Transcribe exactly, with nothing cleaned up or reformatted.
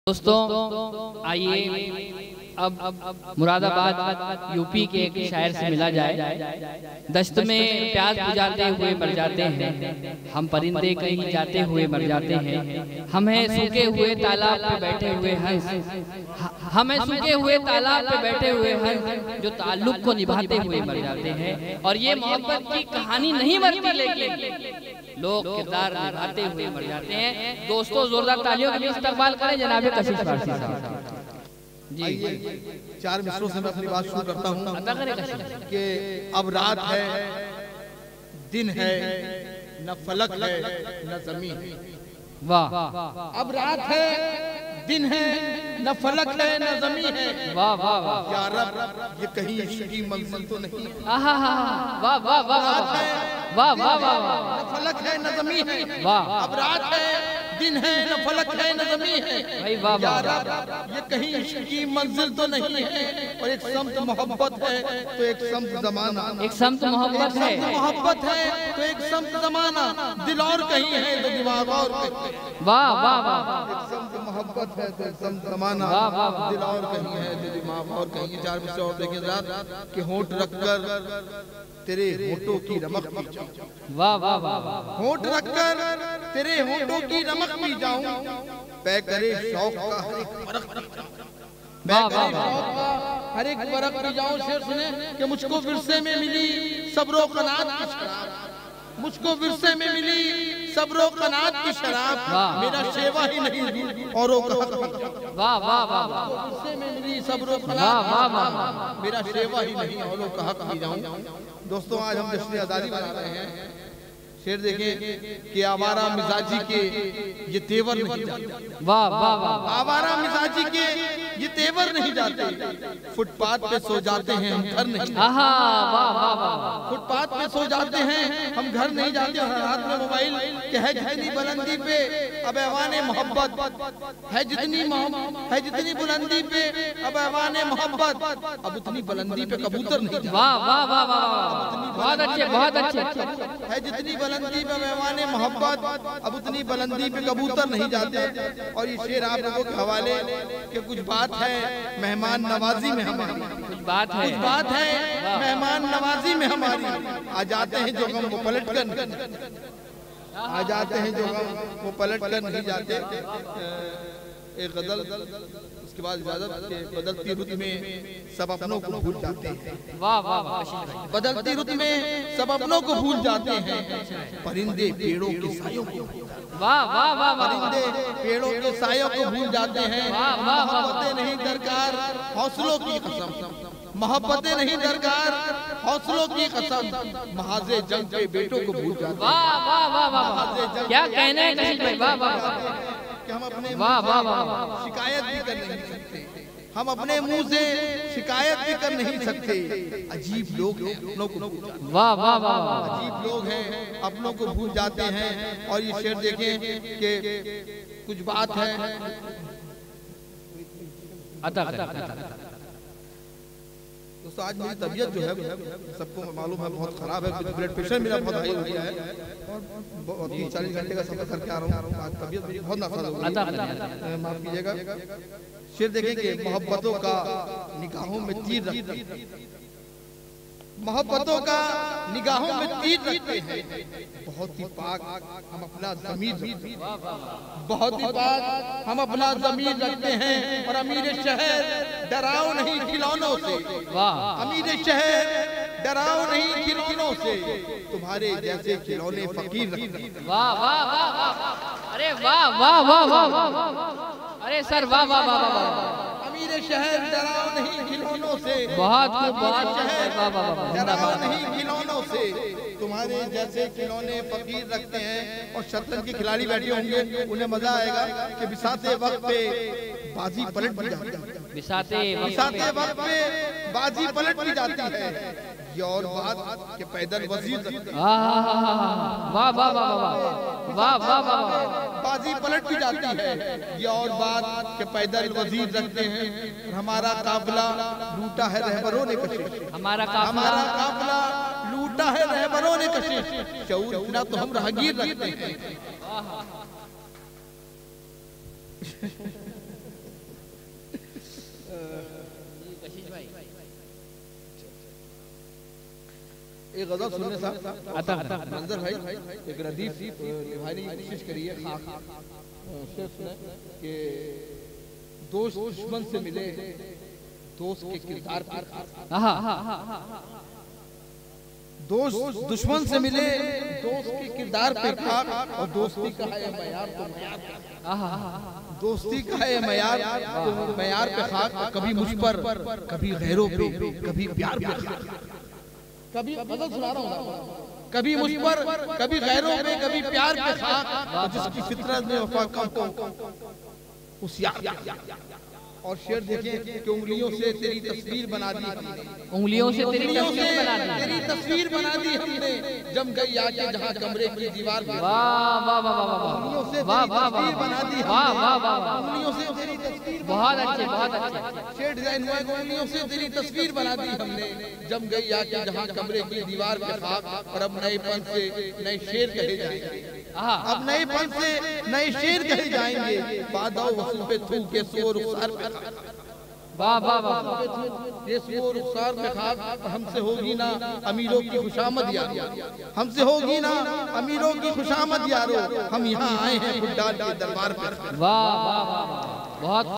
दोस्तों आइए अब मुरादाबाद यूपी के एक शायर से मिला जाए। दश्त में प्यास बुझाते हुए मर जाते हैं हम, परिंदे कहीं जाते हुए मर जाते हैं। हम हैं सूखे हुए तालाब पे बैठे हुए हंस, हम हैं सूखे हुए तालाब पे बैठे हुए हंस जो ताल्लुक को निभाते हुए मर जाते हैं। और ये मोहब्बत की कहानी नहीं मरती, लेकिन लोग किरदार निभाते हुए मर जाते हैं। दोस्तों जोरदार तालियों के लिए इस्तकबाल करें जनाब कशिश फारसी साहब जी। चार मिसरों से मैं अपनी बात शुरू करता हूँ कि अब रात है, दिन है, न फलक है न जमीन। वाह। अब रात है, दिन है, न फलक है न जमीन है। वाह वाह वाह। या रब, ये कहीं इश्क की मंजिल तो नहीं। आहा हा हा। वाह वाह वाह वाह वाह वाह वाह। न फलक है न जमीन है। वाह। अब रात है, दिन है, न फलक है न जमीन है। भाई वाह वाह। ये कहीं इश्क की मंजिल तो नहीं है। और एक समत मोहब्बत है तो एक समत जमाना, एक समत मोहब्बत है, मोहब्बत है तो एक समत जमाना। दिल और कहीं है तो दिमाग और कहीं। वाह वाह वाह। एक समत मोहब्बत है तो एक समत जमाना, वाह वाह। दिल और कहीं है तो दिमाग और कहीं। चार मिसरे और देखें रात के होंठ रखकर तेरे होठों की रमक पी जाऊं। वाह वाह वाह। होंठ रखकर तेरे होठों की रमक पी जाऊं। पै करे शौक का हर एक फर्क पी जाऊं। वाह वाह वाह। हर एक फर्क पी जाऊं। शेर सुने कि मुझको विरसे में मिली सब्रो कनात की शराब। मुझको विरसे में मिली सब्रो कनात की शराब। मेरा शेवा ही नहीं औरों का हक। वाह वाह वाह। विरसे में मिली सब्रो वाह वाह वाह। मेरा शेवा ही नहीं औरों का हक पी जाऊं। दोस्तों आज हम जश्न आजादी मना रहे हैं। शेर देखें कि आवारा मिजाजी के ये तेवर नहीं जाते। वाह वाह वाह। आवारा मिजाजी के ये तेवर नहीं जाते। फुटपाथ पे सो जाते हैं हम घर नहीं। आहा वाह वाह वाह। फुटपाथ पे सो जाते हैं हम घर नहीं जाते। हाथ में मोबाइल के है जितनी बुलंदी पे अब ऐवाने मोहब्बत है, जितनी है जितनी बुलंदी पे अब ऐवाने मोहब्बत। अब उतनी बुलंदी पे कबूतर नहीं जाते। वाह वाह वाह वाह। बहुत अच्छे बहुत अच्छे। है जितनी बुलंदी पे मेहमान मोहब्बत अब उतनी बुलंदी पे कबूतर नहीं जाते। और ये शेर आप लोगों के हवाले कि कुछ बात है मेहमान नवाजी में हमारी, कुछ बात है, कुछ बात है मेहमान नवाजी में हमारी। आ जाते हैं जो गम वो पलट कर, आ जाते हैं जो गम वो पलट कर नहीं जाते। एक गजल उसके बाद इजाजत के बदलती रुत में सब अपनों को भूल जाते हैं। वाह वाह वाह। बदलती रुत में सब अपनों को भूल जाते हैं। परिंदे पेड़ों के सायों को, वाह वाह वाह। परिंदे पेड़ों के सायों को भूल जाते हैं। मोहब्बतें नहीं दरकार हौसलों की कसम, मोहब्बतें नहीं दरकार हौसलों की कसम। महाजे जंग पे बेटों को भूल जाते हैं। वाह वाह वाह वाह। क्या कहना है कशिश भाई। वाह वाह। कि हम अपने वाह वाह वाह। शिकायत भी कर नहीं सकते, हम अपने मुंह से शिकायत भी कर नहीं सकते। अजीब लोग हैं अपनों को भूल जाते हैं। वाह वाह वाह। अजीब लोग हैं अपनों को भूल जाते हैं। और ये शेर देखें कि कुछ बात है अता कर। दोस्तों आज मेरी तबीयत जो है सबको मालूम है बहुत खराब है। ब्लड प्रेशर मेरा बहुत हाई हो गया है और तीस चालीस घंटे का सफर करके आ रहा हूँ। आज तबीयत मेरी बहुत नासाज हो गई, माफ कीजिएगा। शेर देखेंगे मोहब्बतों का निगाहों में तीर रखते हैं, मोहब्बतों का निगाहों में तीर रखते हैं। बहुत ही पाक हम अपना ज़मीर, बहुत ही पाक हम अपना ज़मीर रखते हैं। और अमीर शहर डराओ नहीं खिलौनों से। वाह। अमीर शहर डराओ नहीं खिलौनों से, तुम्हारे जैसे खिलौने फकीर रखते हैं। वाह वाह वाह वाह। अरे वाह वाह वाह वाह। अरे सर वाह वाह वाह वाह। अमीर शहर डराओ नहीं खिलौनों से, बहुत खूब बहुत शहर वाह वाह वाह। डराओ नहीं खिलौनों से, तुम्हारे जैसे खिलौने फकीर रखते हैं। और शतरंज के खिलाड़ी बैठे होंगे, उन्हें मजा आएगा कि बिसाते वक्त पे बाजी पलट भी जाती है। बिसाते बिसाते वक्त पे बाजी पलट भी जाती है। ये और बात कि पैदल वजीर वाह वाह वाह वाह वाह वाह वाह। बाजी पलट भी जाती है। ये और बात कि पैदल वजीर रखते हैं। हमारा काफिला लूटा है रहबरों ने कशिश, हमारा हमारा काफिला लूटा है रहबरों ने कशिश। शऊर इतना तो हम राहगीर रखते हैं। एक गजल सुनने साहब मंजर भाई एक रदीफ निभाने की कोशिश करिए कि दोस्त दुश्मन से मिले दोस्त के किरदार पर, दोस्त दुश्मन से मिले दोस्त के किरदार पे खाक, और दोस्ती का है मयार तो मयार, दोस्ती का है मयार तो मयार पे खाक, कभी मुझ पर कभी गैरों पे कभी प्यार पे खाक, कभी गजल सुना रहा हूँ, कभी मुझ पर कभी गैरों पे कभी प्यार पे खाक, जिसकी फितरत में वफा कम को उस यार। और शेर देखें कि उंगलियों से तेरी तस्वीर बना दी, उंगलियों से तेरी तस्वीर बना दी, तेरी तस्वीर बना दी हमने जम गई आके जहाँ कमरे की दीवार पे। वाह वाह वाह वाह उंगलियों से वाह तेरी वाह तस्वीर बना दी, वाह वाह वाह उंगलियों से तेरी तस्वीर, बहुत अच्छे बहुत अच्छे शेर डिजाइन हुआ, उंगलियों से तेरी तस्वीर बना दी हमने जम गई आके जहाँ कमरे की दीवार पे खाक, और अब नए पन से नए शेर कहे जाएंगे, अब नए पन से नए शेर कहे जाएंगे, बादो वसू पे थू के सो रुखसार पे, वाह वाह वाह ये सो रुखसार पे खाक, हमसे होगी ना अमीरों की खुशामद यारो, हमसे होगी ना अमीरों की खुशामद यारो, हम यहाँ आए हैं खुदा के दरबार पे। वाह वाह वाह बहुत